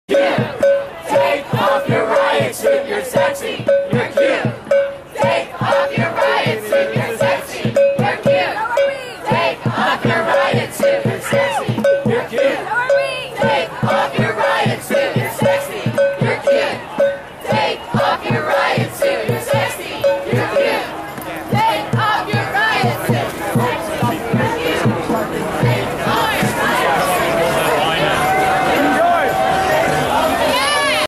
Take off your riot suit, you're sexy, you're cute. Take off your riot suit, you're sexy, you're cute. Take off your riot suit, you're sexy, you're cute. Take off your riot suit, you're sexy, you're cute. Take off your riot suit, you're sexy, you're cute. Take off your riot suit.